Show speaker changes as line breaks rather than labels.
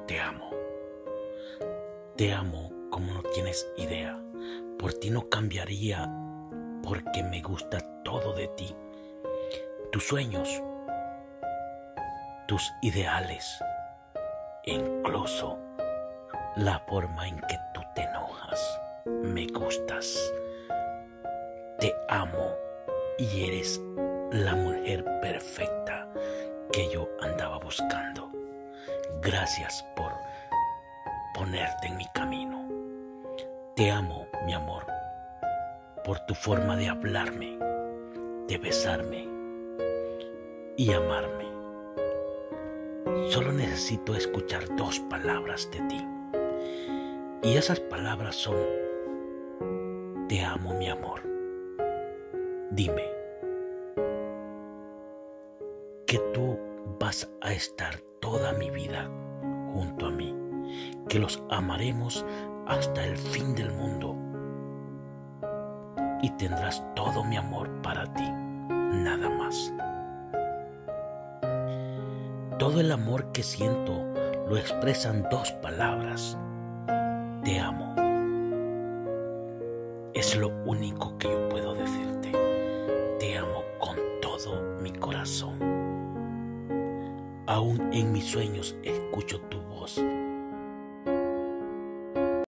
Te amo. Te amo como no tienes idea. Por ti no cambiaría, porque me gusta todo de ti. Tus sueños, tus ideales, e incluso la forma en que tú te enojas. Me gustas. Te amo y eres la mujer perfecta que yo andaba buscando. Gracias por ponerte en mi camino. Te amo, mi amor, por tu forma de hablarme, de besarme y amarme. Solo necesito escuchar 2 palabras de ti. Y esas palabras son: te amo, mi amor. Dime que tú vas a estar toda mi vida junto a mí, que los amaremos hasta el fin del mundo y tendrás todo mi amor para ti, nada más. Todo el amor que siento lo expresan 2 palabras: te amo. Es lo único que yo puedo decirte. Te amo con todo mi corazón. Aún en mis sueños escucho tu voz